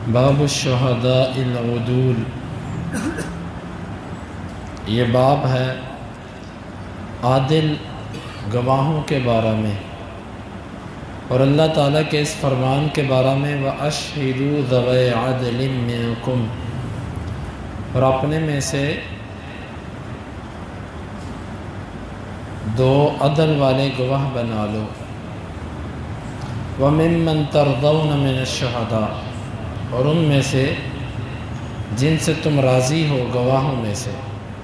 باب الشہداء العدول، یہ باب ہے عادل گواہوں کے بارے میں اور اللہ تعالیٰ کے اس فرمان کے بارے میں وَأَشْهِدُوا ذَوَيْ عَدْلٍ مِّنْكُمْ، اور اپنے میں سے دو عدل والے گواہ بنا لو وَمِمَّنْ تَرْضَوْنَ مِنَ الشُّهَدَاءِ، اور ان میں سے جن سے تم راضی ہو گواہوں میں سے۔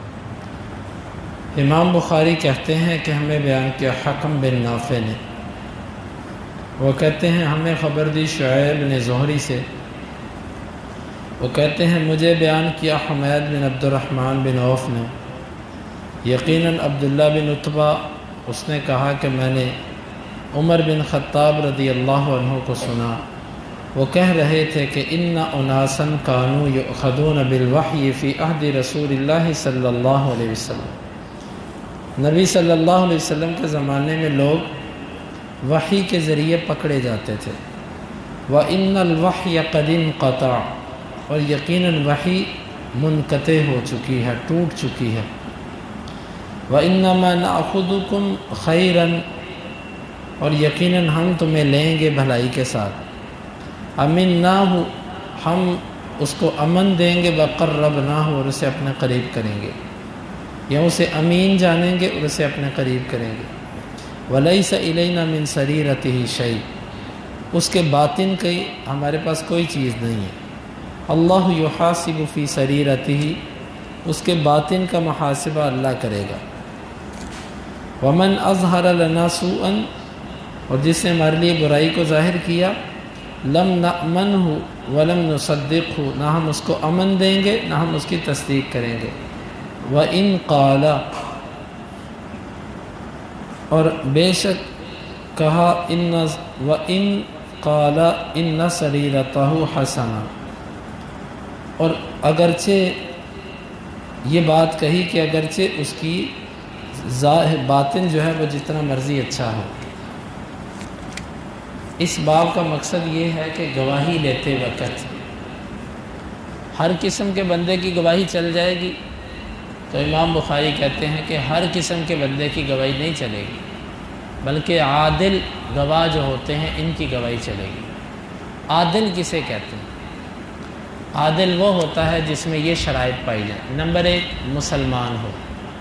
امام بخاری کہتے ہیں کہ ہمیں بیان کیا حکم بن نافع نے، وہ کہتے ہیں ہمیں خبر دی شعیب نے زہری سے، وہ کہتے ہیں مجھے بیان کیا حمید بن عبد الرحمن بن عوف نے، یقیناً عبداللہ بن عتبہ اس نے کہا کہ میں نے عمر بن خطاب رضی اللہ عنہ کو سنا، وہ کہہ رہے تھے کہ ان اناسا کانوا یؤخذون بالوحی فی عہد رسول اللہ صلی اللہ علیہ وسلم، نبی صلی اللہ علیہ وسلم کے زمانے میں لوگ وحی کے ذریعے پکڑے جاتے تھے۔ وَإِنَّ الْوَحْيَ قَدْ انْقَطَعَ، اور یقیناً وحی منقطع ہو چکی ہے، ٹوٹ چکی ہے۔ وَإِنَّمَا نَأْخُذُكُمْ خَيْرًا، اور یقیناً ہم تمہیں لیں گے بھلائی کے ساتھ۔ أَمِنَّاهُ، ہم اس کو امن دیں گے، وَقَرَّبْنَاهُ، اور اسے اپنے قریب کریں گے، یا اسے امین جانیں گے اور اسے اپنے قریب کریں گے۔ وَلَيْسَ إِلَيْنَا مِن سَرِيرَتِهِ شَيْءٌ، اس کے باطن کی ہمارے پاس کوئی چیز نہیں ہے۔ اللہ يحاسب فی سریرته، اس کے باطن کا محاسبہ اللہ کرے گا۔ وَمَنْ أَظْهَرَ لَنَا سُوءًا، اور جس نے ہمارے لیے برائی کو ظاہر کیا، لم نأمنه ولم نصدقه، نہ ہم اس کو امن دیں گے نہ ہم اس کی تصدیق کریں گے۔ وَإِن قَالَ، اور بے شک کہا، وَإِن قَالَ إِنَّ سَرِيرَتَهُ حَسَنَةٌ، اور اگرچہ یہ بات کہی کہ اگرچہ اس کی باطن جو ہے وہ جتنا مرضی اچھا ہو۔ اس باب کا مقصد یہ ہے کہ گواہی لیتے وقت ہر قسم کے بندے کی گواہی چل جائے گی تو امام بخاری کہتے ہیں کہ ہر قسم کے بندے کی گواہی نہیں چلے گی، بلکہ عادل گواہ جو ہوتے ہیں ان کی گواہی چلے گی۔ عادل کسے کہتے ہیں؟ عادل وہ ہوتا ہے جس میں یہ شرائط پائی جائیں۔ نمبر 1 مسلمان ہو،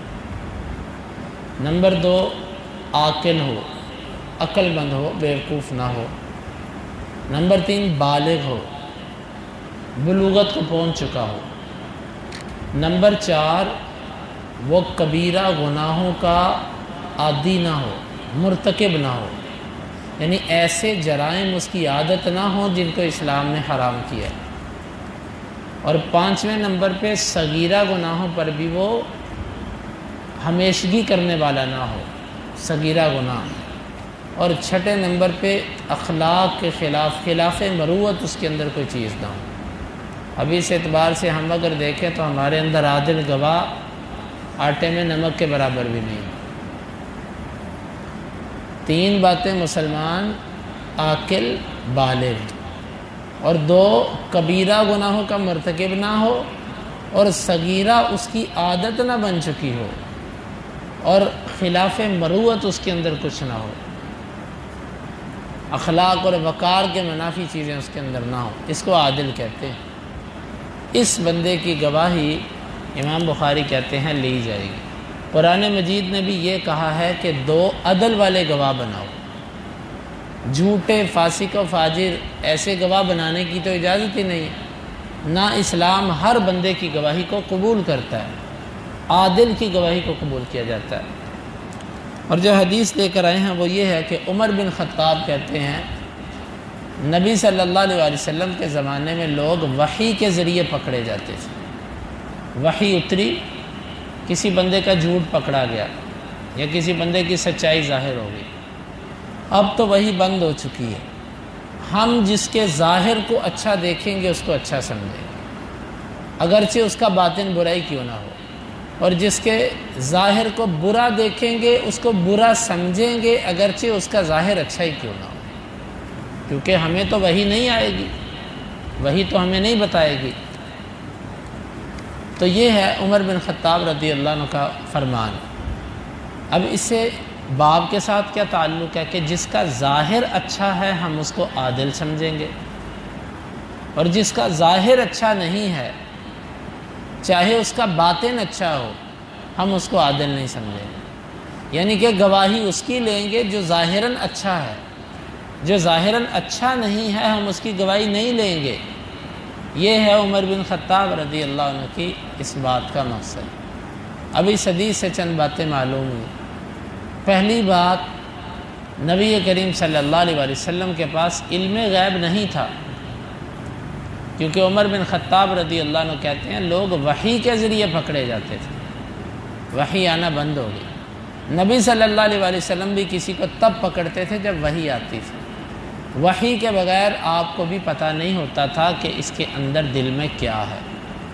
نمبر 2 عاقل ہو، عقل مند ہو، بیوقوف نہ ہو، نمبر 3 بالغ ہو، بلوغت کو پہنچ چکا ہو، نمبر 4 وہ کبیرہ گناہوں کا عادی نہ ہو، مرتکب نہ ہو، یعنی ایسے جرائم اس کی عادت نہ ہو جن کو اسلام نے حرام کیا ہے، اور 5ویں نمبر پہ صغیرہ گناہوں پر بھی وہ ہمیشگی کرنے والا نہ ہو، صغیرہ گناہ، اور 6 نمبر پہ اخلاق کے خلاف مروت اس کے اندر کوئی چیز نہ ہو۔ ابھی اس اعتبار سے ہم اگر دیکھیں تو ہمارے اندر عادل گواہ آٹے میں نمک کے برابر بھی نہیں۔ 3 باتیں: مسلمان، عاقل، بالغ، اور 2 کبیرہ گناہوں کا مرتکب نہ ہو اور صغیرہ اس کی عادت نہ بن چکی ہو اور خلاف مروت اس کے اندر کچھ نہ ہو، اخلاق اور وقار کے منافی چیزیں اس کے اندر نہ ہو، اس کو عادل کہتے ہیں۔ اس بندے کی گواہی امام بخاری کہتے ہیں لی جائے گی۔ قرآن مجید نے بھی یہ کہا ہے کہ 2 عدل والے گواہ بناؤ۔ جھوٹے، فاسق و فاجر ایسے گواہ بنانے کی تو اجازت ہی نہیں ہے، نہ اسلام ہر بندے کی گواہی کو قبول کرتا ہے، عادل کی گواہی کو قبول کیا جاتا ہے۔ اور جو حدیث لے کر آئے ہیں وہ یہ ہے کہ عمر بن خطاب کہتے ہیں نبی صلی اللہ علیہ وسلم کے زمانے میں لوگ وحی کے ذریعے پکڑے جاتے تھے۔ وحی اتری، کسی بندے کا جھوٹ پکڑا گیا یا کسی بندے کی سچائی ظاہر ہو گئی، اب تو وحی بند ہو چکی ہے، ہم جس کے ظاہر کو اچھا دیکھیں گے اس کو اچھا سمجھیں گے، اگرچہ اس کا باطن برائی کیوں نہ ہو، اور جس کے ظاہر کو برا دیکھیں گے اس کو برا سمجھیں گے اگرچہ اس کا ظاہر اچھا ہی کیوں نہ ہو، کیونکہ ہمیں تو وحی نہیں آئے گی، وہی تو ہمیں نہیں بتائے گی۔ تو یہ ہے عمر بن خطاب رضی اللہ عنہ کا فرمان۔ اب اس سے باب کے ساتھ کیا تعلق ہے کہ جس کا ظاہر اچھا ہے ہم اس کو عادل سمجھیں گے، اور جس کا ظاہر اچھا نہیں ہے چاہے اس کا باطن اچھا ہو ہم اس کو عادل نہیں سمجھیں گے۔ یعنی کہ گواہی اس کی لیں گے جو ظاہراً اچھا ہے، جو ظاہراً اچھا نہیں ہے ہم اس کی گواہی نہیں لیں گے۔ یہ ہے عمر بن خطاب رضی اللہ عنہ کی اس بات کا مقصد۔ اب اس حدیث سے چند باتیں معلوم ہوئی۔ پہلی بات، نبی کریم صلی اللہ علیہ وآلہ وسلم کے پاس علم غیب نہیں تھا، کیونکہ عمر بن خطاب رضی اللہ عنہ کہتے ہیں لوگ وحی کے ذریعے پکڑے جاتے تھے، وحی آنا بند ہو گئی۔ نبی صلی اللہ علیہ وآلہ وسلم بھی کسی کو تب پکڑتے تھے جب وحی آتی تھی، وحی کے بغیر آپ کو بھی پتہ نہیں ہوتا تھا کہ اس کے اندر دل میں کیا ہے۔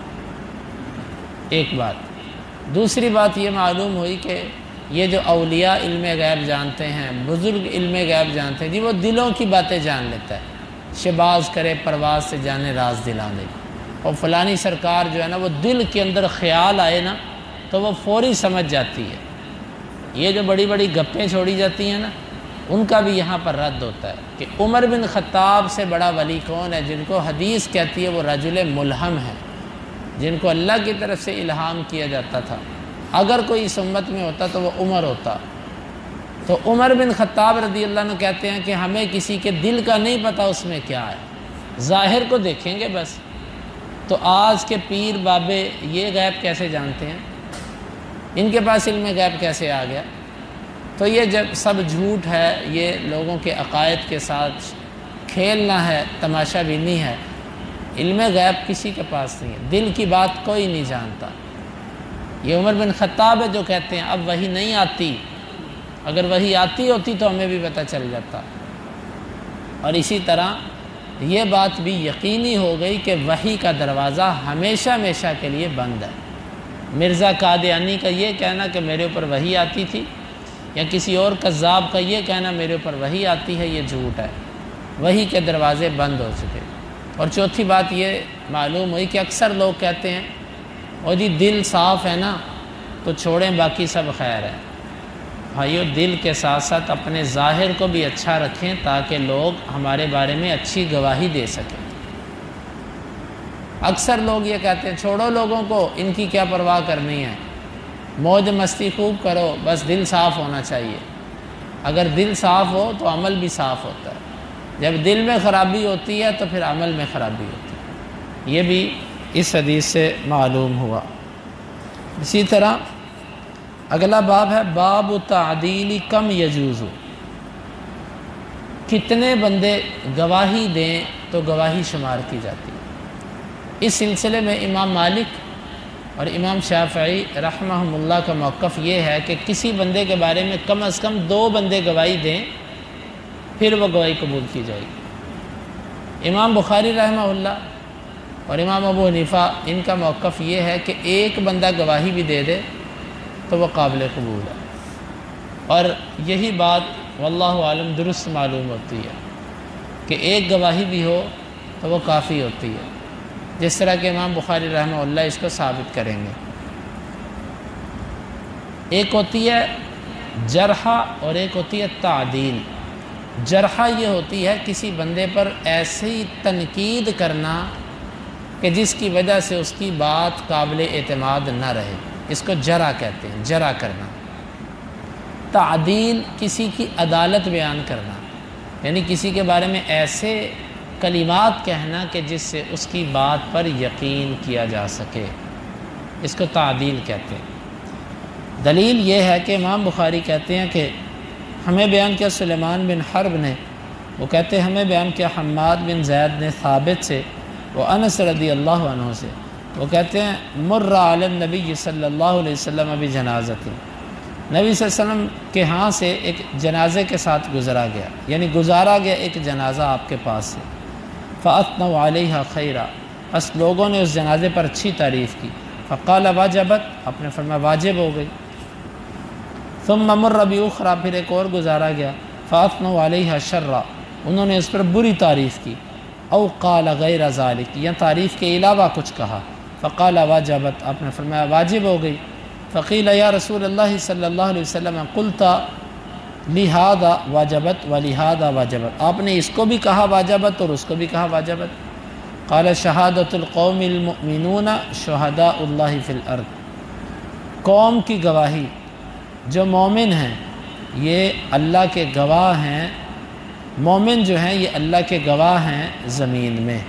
ایک بات۔ دوسری بات یہ معلوم ہوئی کہ یہ جو اولیاء علم غیب جانتے ہیں، بزرگ علم غیب جانتے ہیں، جی وہ دلوں کی باتیں جان لیتا ہے، شباز کرے پرواز سے جانے راز دلانے، اور فلانی سرکار جو ہے نا وہ دل کے اندر خیال آئے نا تو وہ فوری سمجھ جاتی ہے۔ یہ جو بڑی بڑی گپیں چھوڑی جاتی ہیں نا ان کا بھی یہاں پر رد ہوتا ہے کہ عمر بن خطاب سے بڑا ولی کون ہے؟ جن کو حدیث کہتی ہے وہ رجل ملہم ہے، جن کو اللہ کی طرف سے الہام کیا جاتا تھا۔ اگر کوئی اس امت میں ہوتا تو وہ عمر ہوتا۔ تو عمر بن خطاب رضی اللہ عنہ کہتے ہیں کہ ہمیں کسی کے دل کا نہیں پتہ اس میں کیا ہے، ظاہر کو دیکھیں گے بس۔ تو آج کے پیر بابے یہ غیب کیسے جانتے ہیں؟ ان کے پاس علم غیب کیسے آ گیا؟ تو یہ جب سب جھوٹ ہے، یہ لوگوں کے عقائد کے ساتھ کھیلنا ہے، تماشا بینی ہے۔ علم غیب کسی کے پاس نہیں ہے، دل کی بات کوئی نہیں جانتا۔ یہ عمر بن خطاب ہے جو کہتے ہیں اب وحی نہیں آتی، اگر وحی آتی ہوتی تو ہمیں بھی پتہ چل جاتا۔ اور اسی طرح یہ بات بھی یقینی ہو گئی کہ وحی کا دروازہ ہمیشہ ہمیشہ کے لیے بند ہے۔ مرزا قادیانی کا یہ کہنا کہ میرے اوپر وحی آتی تھی، یا کسی اور کذاب کا یہ کہنا میرے اوپر وحی آتی ہے، یہ جھوٹ ہے۔ وحی کے دروازے بند ہو چکے۔ اور چوتھی بات یہ معلوم ہوئی کہ اکثر لوگ کہتے ہیں اور جی دل صاف ہے نا تو چھوڑیں باقی سب خیر ہے۔ بھائیو دل کے ساتھ ساتھ اپنے ظاہر کو بھی اچھا رکھیں تاکہ لوگ ہمارے بارے میں اچھی گواہی دے سکیں۔ اکثر لوگ یہ کہتے ہیں چھوڑو لوگوں کو، ان کی کیا پرواہ کرنی ہے، موج مستی خوب کرو، بس دل صاف ہونا چاہیے۔ اگر دل صاف ہو تو عمل بھی صاف ہوتا ہے، جب دل میں خرابی ہوتی ہے تو پھر عمل میں خرابی ہوتی ہے۔ یہ بھی اس حدیث سے معلوم ہوا۔ اسی طرح اگلا باب ہے باب تعدیل کم یجوز، کتنے بندے گواہی دیں تو گواہی شمار کی جاتی ہے۔ اس سلسلے میں امام مالک اور امام شافعی رحمہم اللہ کا موقف یہ ہے کہ کسی بندے کے بارے میں کم از کم 2 بندے گواہی دیں پھر وہ گواہی قبول کی جائے گی۔ امام بخاری رحمہ اللہ اور امام ابو حنیفہ ان کا موقف یہ ہے کہ ایک بندہ گواہی بھی دے دے تو وہ قابل قبول ہے، اور یہی بات واللہ عالم درست معلوم ہوتی ہے کہ ایک گواہی بھی ہو تو وہ کافی ہوتی ہے، جس طرح کہ امام بخاری رحمہ اللہ اس کو ثابت کریں گے۔ ایک ہوتی ہے جرحہ اور ایک ہوتی ہے تعدیل۔ جرحہ یہ ہوتی ہے کسی بندے پر ایسی تنقید کرنا کہ جس کی وجہ سے اس کی بات قابل اعتماد نہ رہے، اس کو جرح کہتے ہیں، جرح کرنا۔ تعدیل کسی کی عدالت بیان کرنا، یعنی کسی کے بارے میں ایسے کلمات کہنا کہ جس سے اس کی بات پر یقین کیا جا سکے، اس کو تعدیل کہتے ہیں۔ دلیل یہ ہے کہ امام بخاری کہتے ہیں کہ ہمیں بیان کیا سلیمان بن حرب نے، وہ کہتے ہیں ہمیں بیان کیا حماد بن زید نے ثابت سے، وہ انس رضی اللہ عنہ سے، وہ کہتے ہیں مر علی النبی صلی اللہ علیہ وسلم بجنازۃ، نبی صلی اللہ علیہ وسلم کے ہاں سے ایک جنازے کے ساتھ گزرا گیا، یعنی گزارا گیا ایک جنازہ آپ کے پاس سے، فَأَثْنَوْا عَلَيْهَا خَيْرًا، بس لوگوں نے اس جنازے پر اچھی تعریف کی، فقال واجبت، آپ نے فرمایا واجب ہو گئی، ثم مر بأخرى، پھر ایک اور گزارا گیا، فَأَثْنَوْا عَلَيْهَا شَرًّا، انہوں نے اس پر بری تعریف کی، او قال غیر ذالک، یا تعریف کے علاوہ کچھ کہا، فقال واجبت، آپ نے فرمایا واجب ہو گئی۔ فقیل یا رسول اللہ صلی اللہ علیہ وسلم قلت لہذا واجبت ولہذا واجبت، آپ نے اس کو بھی کہا واجبت اور اس کو بھی کہا واجبت۔ قال شہادت القوم المؤمنون شہداء اللہ فی الارض، قوم کی گواہی، جو مومن ہیں یہ اللہ کے گواہ ہیں، مومن جو ہیں یہ اللہ کے گواہ ہیں زمین میں۔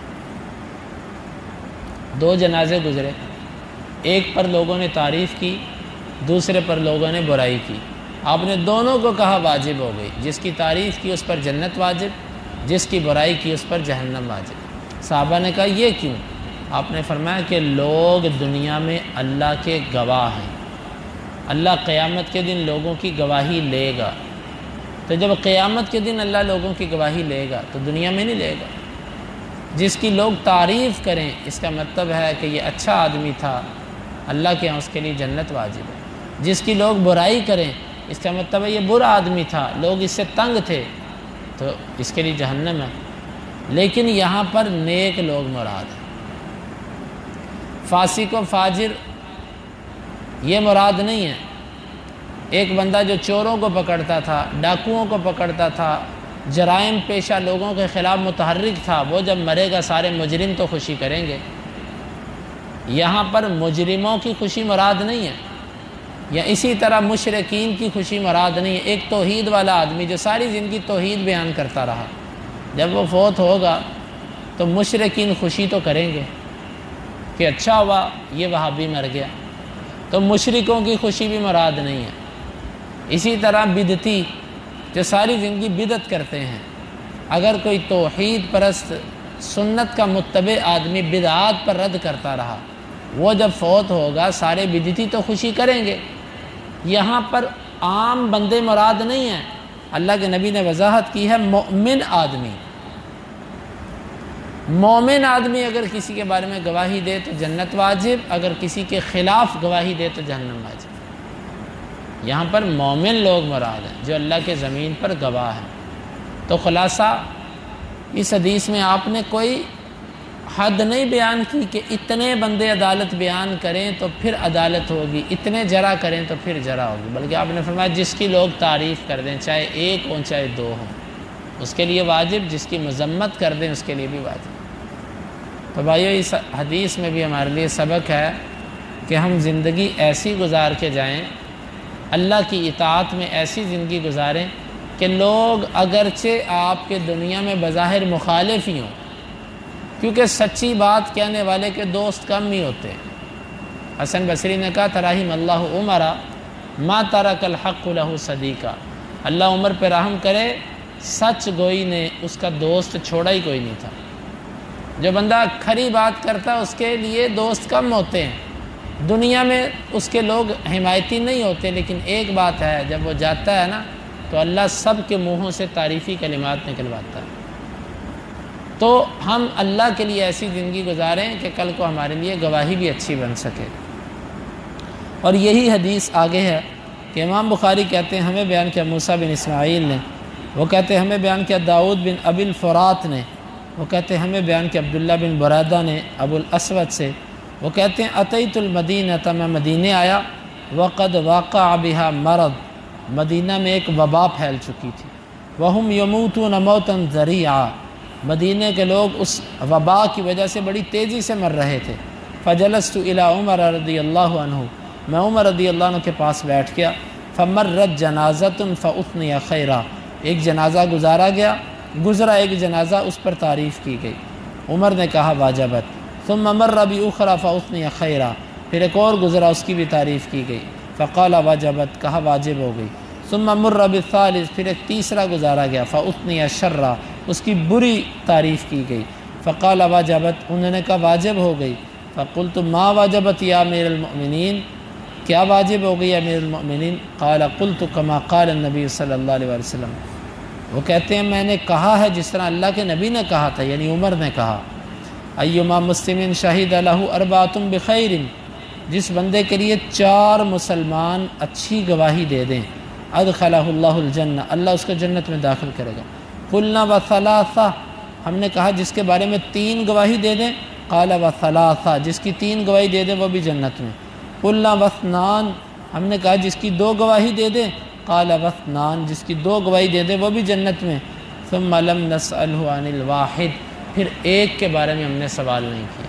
دو جنازے گزرے، ایک پر لوگوں نے تعریف کی، دوسرے پر لوگوں نے برائی کی، آپ نے دونوں کو کہا واجب ہو گئی، جس کی تعریف کی اس پر جنت واجب، جس کی برائی کی اس پر جہنم واجب۔ صحابہ نے کہا یہ کیوں؟ آپ نے فرمایا کہ لوگ دنیا میں اللہ کے گواہ ہیں، اللہ قیامت کے دن لوگوں کی گواہی لے گا، تو جب قیامت کے دن اللہ لوگوں کی گواہی لے گا تو دنیا میں نہیں لے گا۔ جس کی لوگ تعریف کریں اس کا مطلب ہے کہ یہ اچھا آدمی تھا، اللہ کے ہاں اس کے لیے جنت واجب ہے۔ جس کی لوگ برائی کریں اس کا مطلب ہے یہ برا آدمی تھا، لوگ اس سے تنگ تھے، تو اس کے لیے جہنم ہے۔ لیکن یہاں پر نیک لوگ مراد ہیں، فاسق و فاجر یہ مراد نہیں ہے۔ ایک بندہ جو چوروں کو پکڑتا تھا، ڈاکوؤں کو پکڑتا تھا، جرائم پیشہ لوگوں کے خلاف متحرک تھا، وہ جب مرے گا سارے مجرم تو خوشی کریں گے۔ یہاں پر مجرموں کی خوشی مراد نہیں ہے، یا اسی طرح مشرکین کی خوشی مراد نہیں ہے۔ ایک توحید والا آدمی جو ساری زندگی توحید بیان کرتا رہا، جب وہ فوت ہوگا تو مشرکین خوشی تو کریں گے کہ اچھا ہوا یہ وہابی مر گیا، تو مشرکوں کی خوشی بھی مراد نہیں ہے۔ اسی طرح بدعتی جو ساری زندگی بدعت کرتے ہیں، اگر کوئی توحید پرست سنت کا متبع آدمی بدعات پر رد کرتا رہا، وہ جب فوت ہوگا سارے بدعتی تو خوشی کریں گے۔ یہاں پر عام بندے مراد نہیں ہیں، اللہ کے نبی نے وضاحت کی ہے مومن آدمی۔ مومن آدمی اگر کسی کے بارے میں گواہی دے تو جنت واجب، اگر کسی کے خلاف گواہی دے تو جہنم واجب۔ یہاں پر مومن لوگ مراد ہیں جو اللہ کے زمین پر گواہ ہیں۔ تو خلاصہ اس حدیث میں آپ نے کوئی حد نہیں بیان کی کہ اتنے بندے عدالت بیان کریں تو پھر عدالت ہوگی، اتنے جرح کریں تو پھر جرح ہوگی، بلکہ آپ نے فرمایا جس کی لوگ تعریف کر دیں، چاہے ایک ہوں چاہے دو ہوں، اس کے لیے واجب، جس کی مذمت کر دیں اس کے لیے بھی واجب۔ تو بھائیو اس حدیث میں بھی ہمارے لیے سبق ہے کہ ہم زندگی ایسی گزار کے جائیں، اللہ کی اطاعت میں ایسی زندگی گزاریں کہ لوگ اگرچہ آپ کے دنیا میں بظاہر مخالف ہی ہوں، کیونکہ سچی بات کہنے والے کے دوست کم ہی ہوتے ہیں۔ حسن بصری نے کہا ترحم اللہ عمر ما ترک الحق له صدیقہ، اللہ عمر پہ رحم کرے، سچ گوئی نے اس کا دوست چھوڑا ہی کوئی نہیں تھا۔ جو بندہ کھری بات کرتا اس کے لیے دوست کم ہوتے ہیں، دنیا میں اس کے لوگ حمایتی نہیں ہوتے، لیکن ایک بات ہے جب وہ جاتا ہے نا تو اللہ سب کے منہوں سے تعریفی کلمات نکلواتا ہے۔ تو ہم اللہ کے لیے ایسی زندگی گزاریں کہ کل کو ہمارے لیے گواہی بھی اچھی بن سکے۔ اور یہی حدیث آگے ہے کہ امام بخاری کہتے ہیں ہمیں بیان کیا موسیٰ بن اسماعیل نے، وہ کہتے ہیں ہمیں بیان کیا داؤد بن ابی الفرات نے، وہ کہتے ہیں ہمیں بیان کیا عبداللہ بن برادہ نے ابو الاسود سے، وہ کہتے ہیں اتیت المدینہ، میں مدینے آیا، وقد واقع بها مرض، مدینہ میں ایک وبا پھیل چکی تھی، وہم یموتون موتا ذریعا، مدینہ کے لوگ اس وبا کی وجہ سے بڑی تیزی سے مر رہے تھے۔ فجلست الی عمر رضی اللہ عنہ، میں عمر رضی اللہ عنہ کے پاس بیٹھ گیا، فمرت جنازۃ فاثنی خیرا، ایک جنازہ گزرا ایک جنازہ، اس پر تعریف کی گئی، عمر نے کہا واجبت، ثم مر بأخرى فاثنی خیرا، پھر ایک اور گزرا اس کی بھی تعریف کی گئی، فقال واجبت، کہا واجب ہو گئی، ثم مر بالثالث، پھر ایک تیسرا گزارا گیا، فاثنی شرا، اس کی بری تعریف کی گئی، فقال واجبت، انہوں نے کہا واجب ہو گئی، فقلت ما واجبت یا امیر المؤمنین، کیا واجب ہو گئی امیر المؤمنین؟ قال قلت کما قال النبی صلی اللہ علیہ وسلم، وہ کہتے ہیں میں نے کہا ہے جس طرح اللہ کے نبی نے کہا تھا، یعنی عمر نے کہا، ایما مسلم شہید لہ اربعۃ بخیر، جس بندے کے لیے 4 مسلمان اچھی گواہی دے دیں، ادخلہ اللہ الجنہ، اللہ اس کو جنت میں داخل کرے گا، قلنا وثلاثہ، ہم نے کہا جس کے بارے میں 3 گواہی دے دیں، قال وثلاثہ، جس کی 3 گواہی دے دیں وہ بھی جنت میں۔ قلنا واثنان، ہم نے کہا جس کی 2 گواہی دے دیں، قال واثنان، جس کی 2 گواہی دے دیں وہ بھی جنت میں۔ ثم لم نسألہ عن الواحد، پھر ایک کے بارے میں ہم نے سوال نہیں کیا۔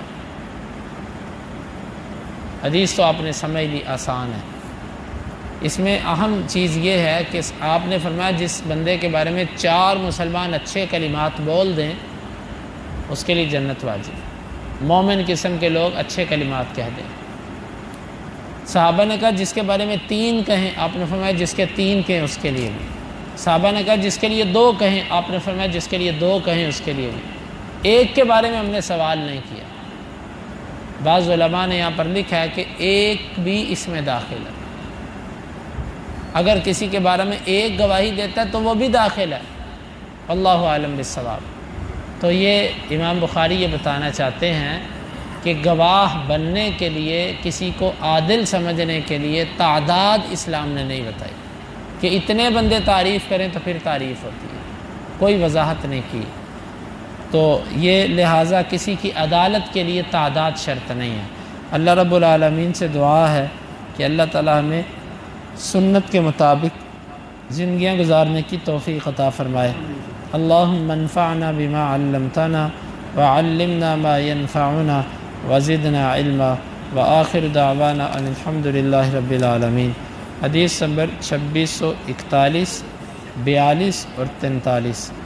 حدیث تو آپ نے سمجھ لی، آسان ہے۔ اس میں اہم چیز یہ ہے کہ آپ نے فرمایا جس بندے کے بارے میں 4 مسلمان اچھے کلمات بول دیں اس کے لیے جنت واجب، مومن قسم کے لوگ اچھے کلمات کہہ دیں۔ صحابہ نے کہا جس کے بارے میں 3 کہیں، آپ نے فرمایا جس کے 3 کہیں اس کے لیے بھی۔ صحابہ نے کہا جس کے لیے 2 کہیں، آپ نے فرمایا جس کے لیے 2 کہیں اس کے لیے بھی۔ ایک کے بارے میں ہم نے سوال نہیں کیا۔ بعض علماء نے یہاں پر لکھا ہے کہ ایک بھی اس میں داخل ہے، اگر کسی کے بارے میں 1 گواہی دیتا ہے تو وہ بھی داخل ہے، واللہ عالم بالصواب۔ تو یہ امام بخاری یہ بتانا چاہتے ہیں کہ گواہ بننے کے لیے، کسی کو عادل سمجھنے کے لیے تعداد اسلام نے نہیں بتائی کہ اتنے بندے تعریف کریں تو پھر تعریف ہوتی ہے، کوئی وضاحت نہیں کی۔ تو یہ لہٰذا کسی کی عدالت کے لیے تعداد شرط نہیں ہے۔ اللہ رب العالمین سے دعا ہے کہ اللہ تعالیٰ ہمیں سنت کے مطابق زندگیاں گزارنے کی توفیق عطا فرمائے۔ اللہم انفعنا بما علمتنا وعلمنا ما ينفعنا وزدنا علما وآخر دعوانا ان الحمد للہ رب العالمین۔ حدیث نمبر 2641، 42 اور 43۔